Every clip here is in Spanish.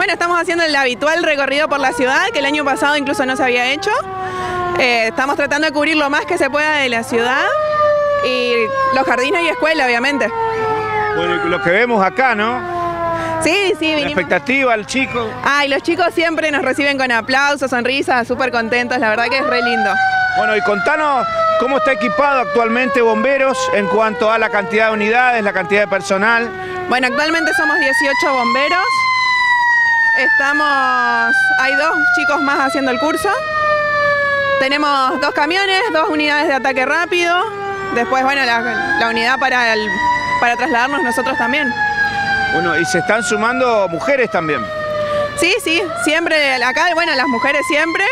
Bueno, estamos haciendo el habitual recorrido por la ciudad, que el año pasado incluso no se había hecho. Estamos tratando de cubrir lo más que se pueda de la ciudad y los jardines y escuela, obviamente. Bueno, lo que vemos acá, ¿no? Sí, sí, La expectativa, el chico. Ay, los chicos siempre nos reciben con aplausos, sonrisas, súper contentos, la verdad que es re lindo. Bueno, y contanos cómo está equipado actualmente Bomberos en cuanto a la cantidad de unidades, la cantidad de personal. Bueno, actualmente somos 18 bomberos. Hay 2 chicos más haciendo el curso. Tenemos 2 camiones, 2 unidades de ataque rápido. Después, bueno, la unidad para trasladarnos nosotros también. Bueno, y se están sumando mujeres también. Sí, sí, siempre acá, bueno, las mujeres siempre.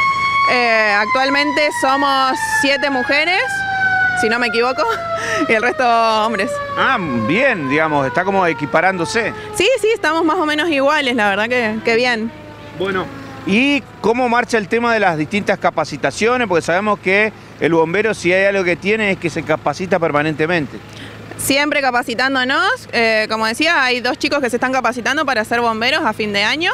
Actualmente somos 7 mujeres, si no me equivoco, y el resto hombres. Ah, bien, digamos, está como equiparándose. Sí, sí, estamos más o menos iguales, la verdad que bien. Bueno, ¿y cómo marcha el tema de las distintas capacitaciones? Porque sabemos que el bombero, si hay algo que tiene, es que se capacita permanentemente. Siempre capacitándonos, como decía, hay 2 chicos que se están capacitando para ser bomberos a fin de año.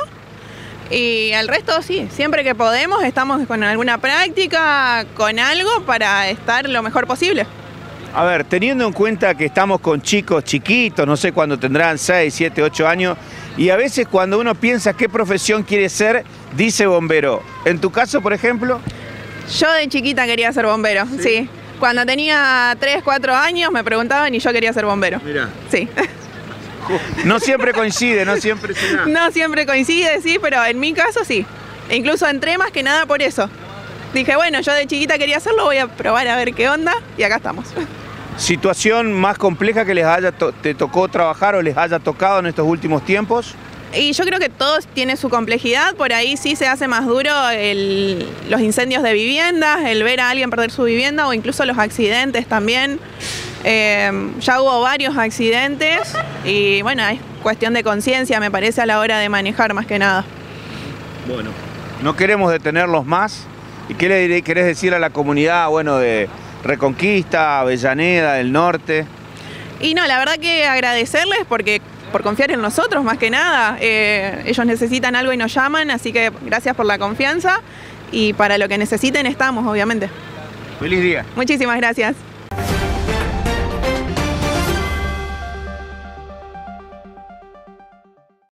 Y el resto sí, siempre que podemos estamos con alguna práctica, con algo para estar lo mejor posible. A ver, teniendo en cuenta que estamos con chicos chiquitos, no sé cuándo tendrán 6, 7, 8 años, y a veces cuando uno piensa qué profesión quiere ser, dice bombero. ¿En tu caso, por ejemplo? Yo de chiquita quería ser bombero, sí. Cuando tenía 3, 4 años me preguntaban y yo quería ser bombero. Mirá. Sí. No siempre coincide, no siempre se da. No siempre coincide, sí, pero en mi caso sí. E incluso entré más que nada por eso. Dije, bueno, yo de chiquita quería hacerlo, voy a probar a ver qué onda y acá estamos. ¿Situación más compleja que te tocó trabajar o les haya tocado en estos últimos tiempos? Y yo creo que todo tiene su complejidad, por ahí sí se hace más duro los incendios de viviendas, el ver a alguien perder su vivienda o incluso los accidentes también. Ya hubo varios accidentes y bueno, es cuestión de conciencia me parece a la hora de manejar más que nada. Bueno, no queremos detenerlos más. ¿Y qué le querés decir a la comunidad, bueno, de Reconquista, Avellaneda, del norte? Y no, la verdad que agradecerles por confiar en nosotros más que nada. Ellos necesitan algo y nos llaman, así que gracias por la confianza y para lo que necesiten estamos, obviamente. Feliz día. Muchísimas gracias.